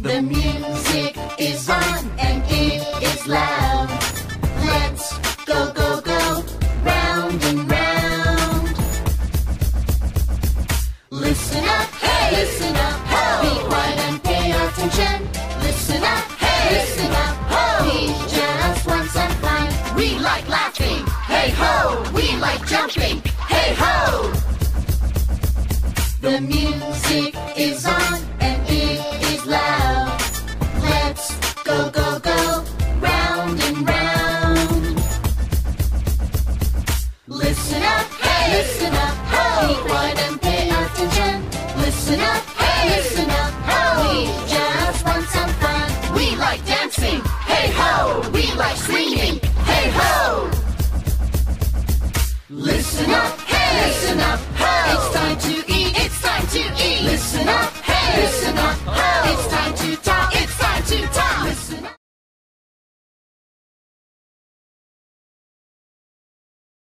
The music is on and it is loud. Let's go, go, go, round and round. Listen up, hey! Listen up, ho! Be quiet and pay attention. Listen up, hey! Listen up, ho! We just want some fun. We like laughing, hey ho! We like jumping, hey ho! The music is on and it is loud. Let's go, go, go, round and round. Listen up, hey! Listen up, ho! Be quiet and pay attention. Listen up, hey! Listen up, ho! We just want some fun. We like dancing, hey ho! We like singing, hey ho! Listen up, hey! Listen up,